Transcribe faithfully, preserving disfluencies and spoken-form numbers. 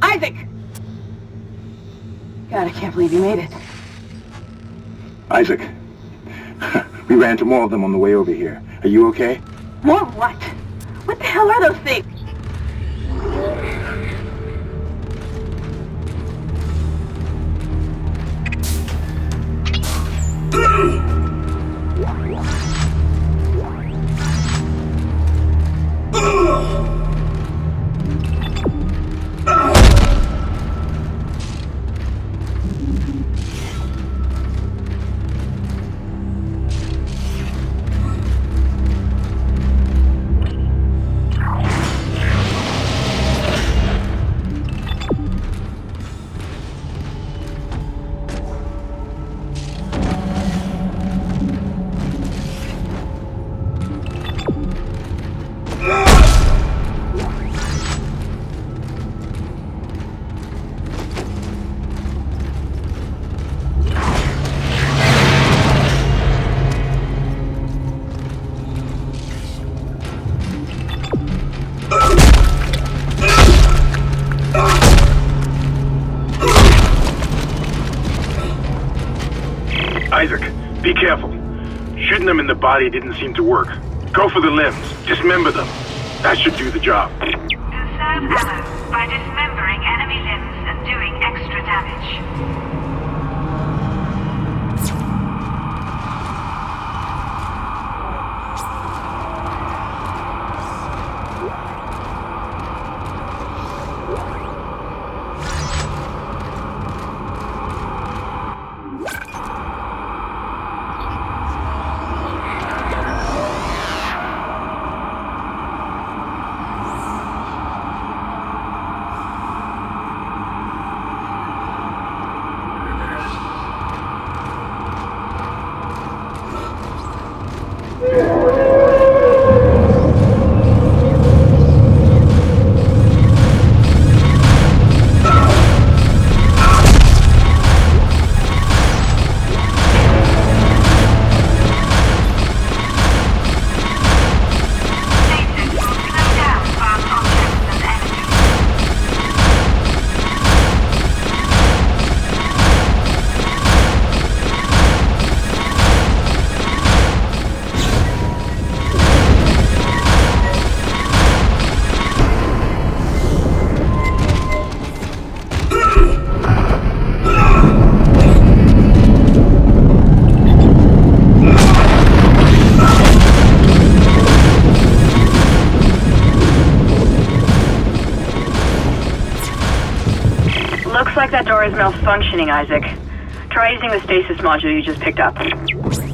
Isaac! God, I can't believe you made it. Isaac, we ran into more of them on the way over here. Are you okay? More what? What the hell are those things? Isaac, be careful. Shooting them in the body didn't seem to work. Go for the limbs. Dismember them. That should do the job. Conserve ammo by dismembering enemy limbs and doing extra damage. Looks like that door is malfunctioning, Isaac. Try using the stasis module you just picked up.